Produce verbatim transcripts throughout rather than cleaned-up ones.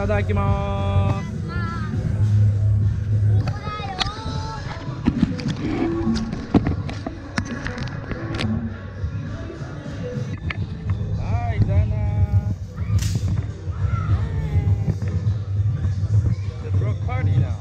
ただきます。はい、ザナ。Let's rock party now.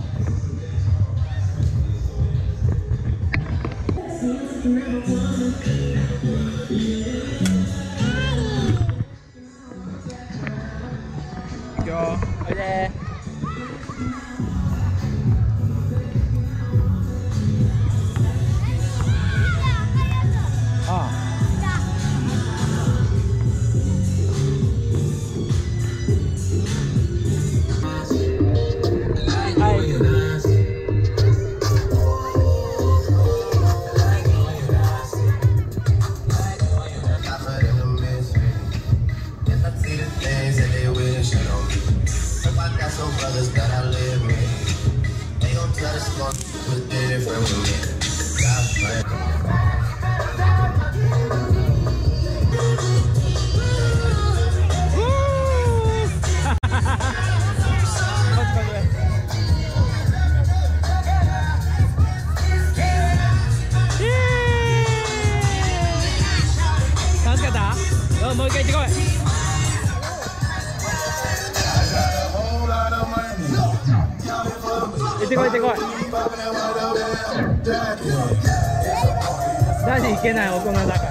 Go. Okay. Ah. Brothers that I live with, they gon' tell us going to a different way. 楽しかった？うん、もう一回行ってこい。行ってこい行ってこい。ダディ行けない大人だから。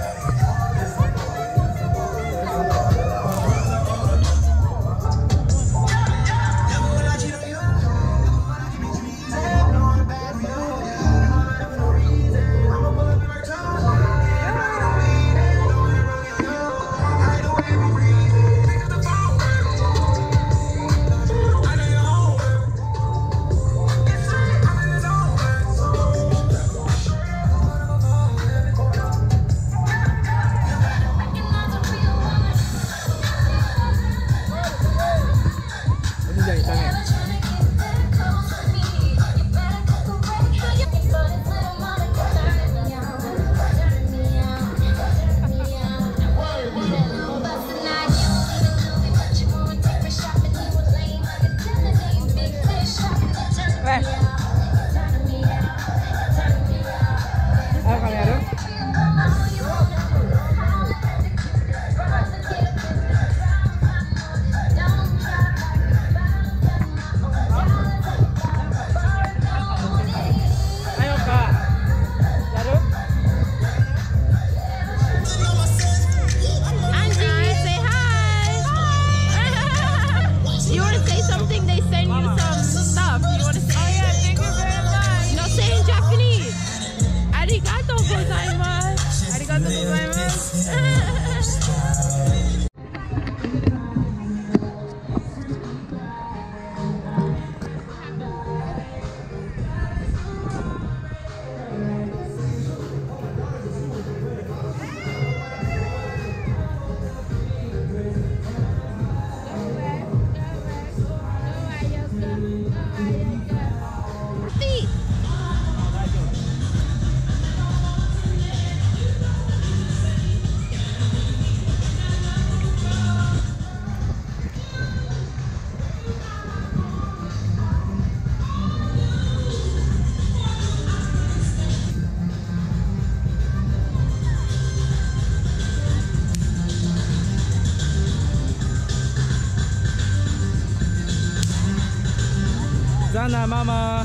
ザナママ。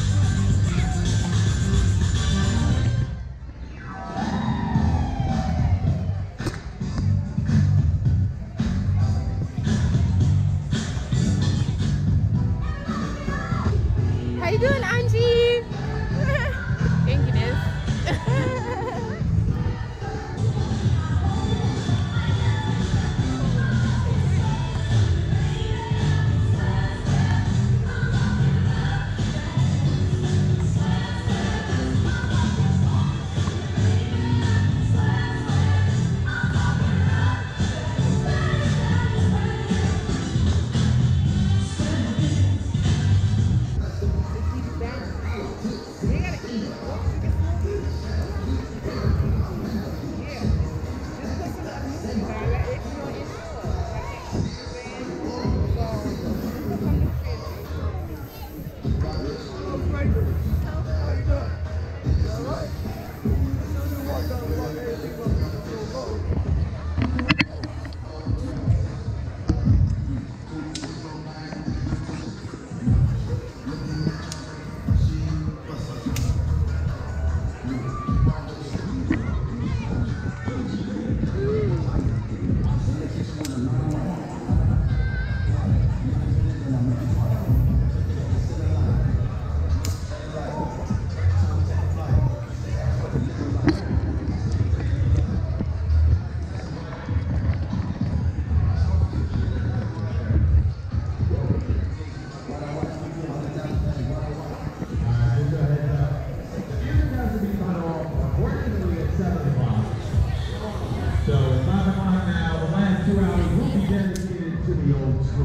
How you doing, Angie? Thank you, Liz.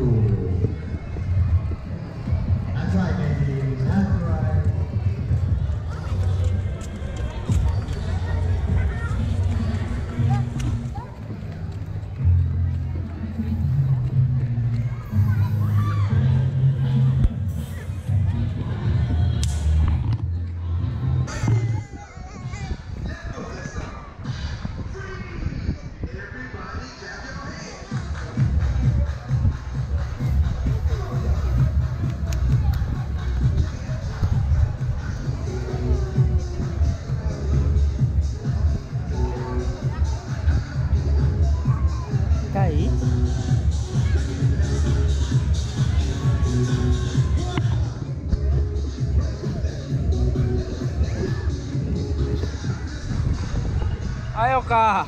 That's right, baby. That's right. Ayo kah.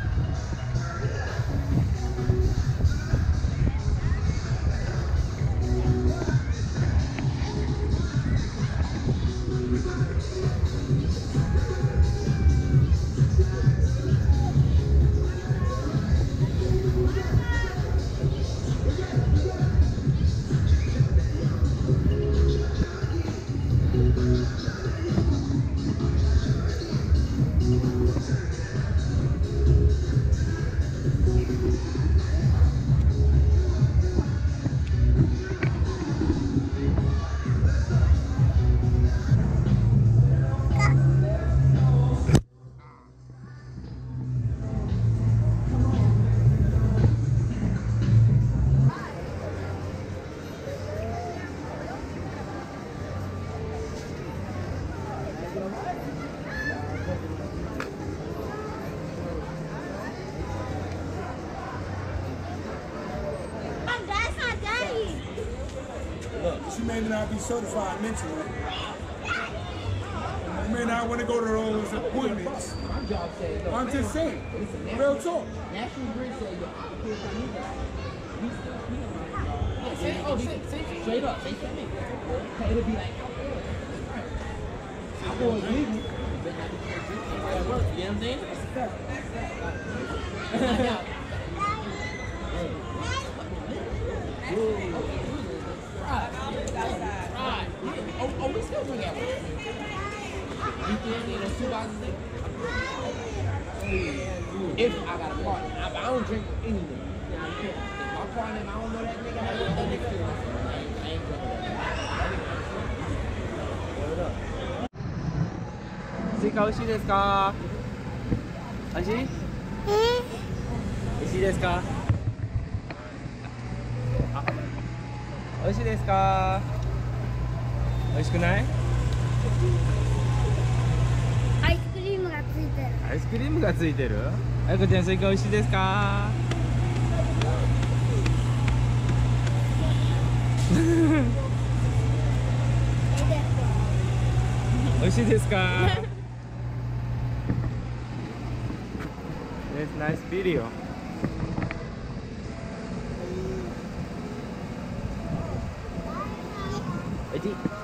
She may not be certified mentally. You may not want to go to those appointments. I'm just saying, real talk. National Grid said, yo, I can't find you. Oh, say, say, straight up, say to me. It'll be like, I go legal. It works, you know what I'm saying? Right. Right. Oh, oh, we still drink at work. You can need those two boxes there? If I got a partner, I, I don't drink with anyone. If my partner, if I don't know that nigga, I don't know that nigga. I ain't drinking. スイカ美味しいですか？美味しい？美味しいですか？あ、美味しいですか？美味しくない？ アイスクリームがついてる。 アイスクリームがついてる？あやこちゃんスイカ美味しいですか？美味しいですか？It's nice video. Ready?